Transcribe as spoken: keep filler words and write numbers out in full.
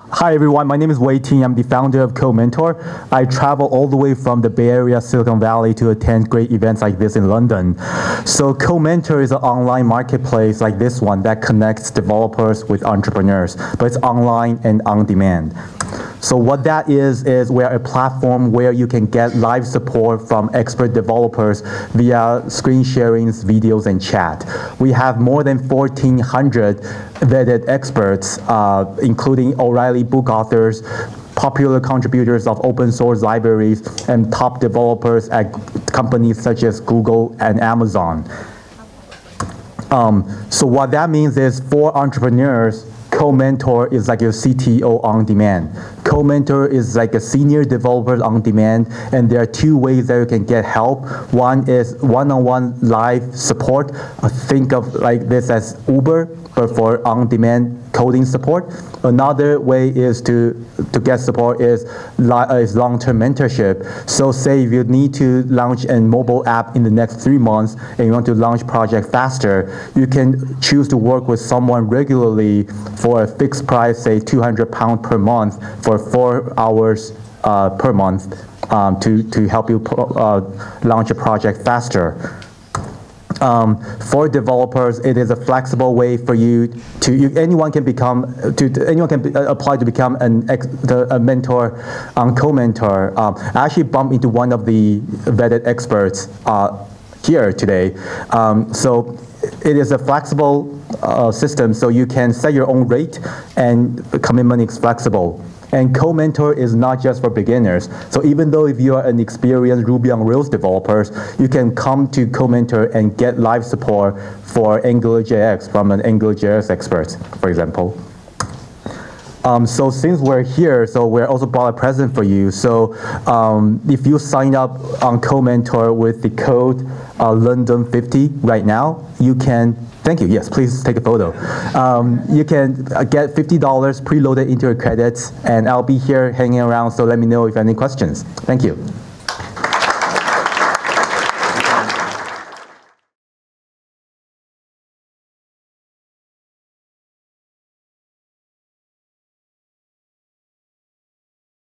Hi everyone, my name is Wei Ting. I'm the founder of CoMentor. I travel all the way from the Bay Area, Silicon Valley to attend great events like this in London. So CoMentor is an online marketplace like this one that connects developers with entrepreneurs, but it's online and on demand. So what that is, is we're a platform where you can get live support from expert developers via screen sharings, videos, and chat. We have more than fourteen hundred vetted experts, uh, including O'Reilly book authors, popular contributors of open source libraries, and top developers at companies such as Google and Amazon. Um, so what that means is for entrepreneurs, CoMentor is like your C T O on demand. CoMentor is like a senior developer on demand, and there are two ways that you can get help. One is one-on-one live support. Uh, think of like this as Uber, but for on-demand coding support. Another way is to to get support is, is long-term mentorship. So say if you need to launch a mobile app in the next three months and you want to launch project faster, you can choose to work with someone regularly for a fixed price, say two hundred pounds per month for four hours uh, per month um, to, to help you uh, launch a project faster. Um, for developers, it is a flexible way for you to, you, anyone can become, to, to anyone can be, uh, apply to become an ex, the, a mentor on CoMentor. Um, I actually bumped into one of the vetted experts uh, here today. Um, so it is a flexible uh, system, so you can set your own rate and the commitment is flexible. And CoMentor is not just for beginners. So even though if you are an experienced Ruby on Rails developers, you can come to CoMentor and get live support for AngularJS from an AngularJS expert, for example. Um, so since we're here, so we're also brought a present for you. So um, if you sign up on CoMentor with the code uh, London fifty right now, you can, thank you, yes, please take a photo. Um, you can get fifty dollars preloaded into your credits, and I'll be here hanging around, so let me know if you have any questions. Thank you.